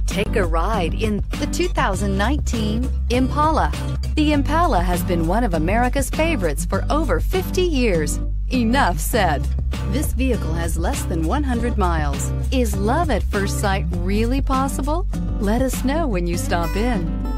Take a ride in the 2019 Impala. The Impala has been one of America's favorites for over 50 years. Enough said. This vehicle has less than 100 miles. Is love at first sight really possible? Let us know when you stop in.